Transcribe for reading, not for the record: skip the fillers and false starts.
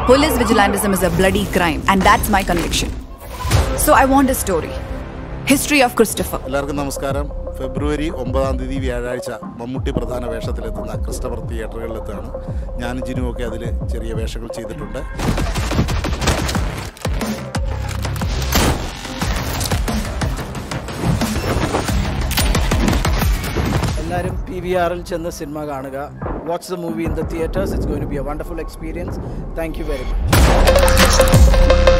Police vigilantism is a bloody crime, and that's my conviction. So I want a story. History of Christopher. എല്ലാവർക്കും നമസ്കാരം. ഫെബ്രുവരി 9-ാം തീയതി വ്യാഴാഴ്ച മമ്മൂട്ടി പ്രധാന വേഷത്തിലെത്തുന്ന Christopher തിയേറ്ററുകളിലെത്താണ്. ഞാൻ ജിനു ഒക്കെ അതിൽ ചെറിയ വേഷങ്ങൾ ചെയ്തിട്ടുണ്ട്. എല്ലാവരും PVRൽ ചെന്ന് സിനിമ കാണുക. Watch the movie in the theaters. It's going to be a wonderful experience. Thank you very much.